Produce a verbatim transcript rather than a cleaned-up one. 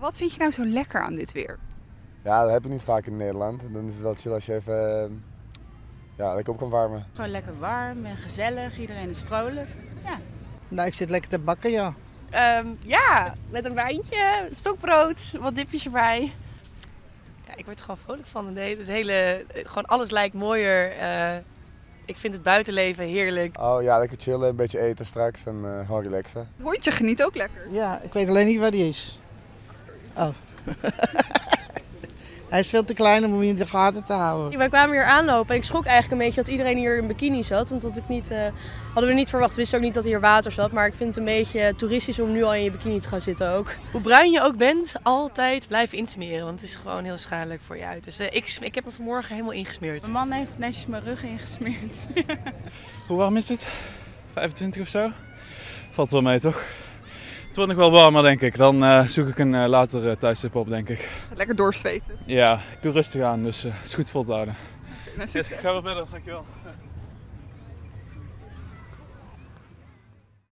Wat vind je nou zo lekker aan dit weer? Ja, dat heb ik niet vaak in Nederland. Dan is het wel chill als je even uh, ja, lekker op kan warmen. Gewoon lekker warm en gezellig, iedereen is vrolijk. Ja. Nou, ik zit lekker te bakken, ja. Um, ja, met een wijntje, stokbrood, wat dipjes erbij. Ja, ik word er gewoon vrolijk van. Het hele, het hele, gewoon alles lijkt mooier. Uh, ik vind het buitenleven heerlijk. Oh ja, lekker chillen, een beetje eten straks en uh, gewoon relaxen. Het hondje geniet ook lekker. Ja, ik weet alleen niet waar die is. Oh. Hij is veel te klein om hem in de gaten te houden. Wij kwamen hier aanlopen en ik schrok eigenlijk een beetje dat iedereen hier in bikini zat. Want dat ik niet, uh, hadden we niet verwacht. We wisten ook niet dat hier water zat. Maar ik vind het een beetje toeristisch om nu al in je bikini te gaan zitten ook. Hoe bruin je ook bent, altijd blijven insmeren. Want het is gewoon heel schadelijk voor je uit. Dus uh, ik, ik heb er vanmorgen helemaal ingesmeerd. Mijn man heeft netjes mijn rug ingesmeerd. Hoe warm is het? vijfentwintig of zo? Valt wel mee toch? Het wordt nog wel warmer denk ik, dan uh, zoek ik een uh, later uh, thuisstip op denk ik. Lekker doorzweten. Ja, ik doe rustig aan, dus uh, het is goed vol te houden. Okay, nou, yes, ga wel verder, dankjewel.